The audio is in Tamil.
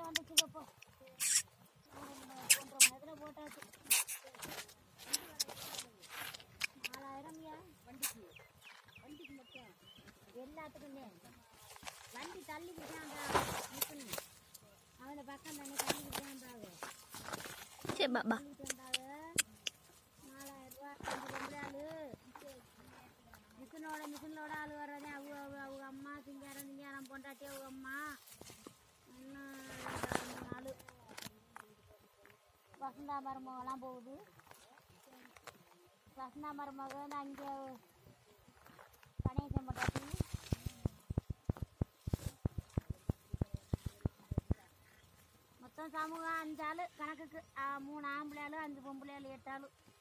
வந்துச்சுக்கப்போ 1.5 மணி நேரத்தில் போட்டாச்சு. 4000 வண்டிக்கு மட்டும் எல்லாத்துக்குமே வண்டி தள்ளிக்கிட்டே நிற்கணும். அவனை பக்கம் தானே தள்ளிக்கிட்டே வந்தாங்க. சரி பாபா வந்தாங்க 4000 ரூபா. 5 பொம்பளை ஆளு மிஷினோட ஆள் வர்றதே அவங்க அம்மா திங்காரம் பொண்டாட்டி அவங்க அம்மா இன்னும் 2 ஆள் வசந்தா மருமகெல்லாம் போகுது. வசந்தா மருமக அங்கே கணேசன் பொண்டாட்டி மொத்தம் சமூகம் 5 ஆள் கணக்குக்கு. 3 ஆம்பளை ஆள் 5 பொம்பளை ஆள் 8 ஆள்.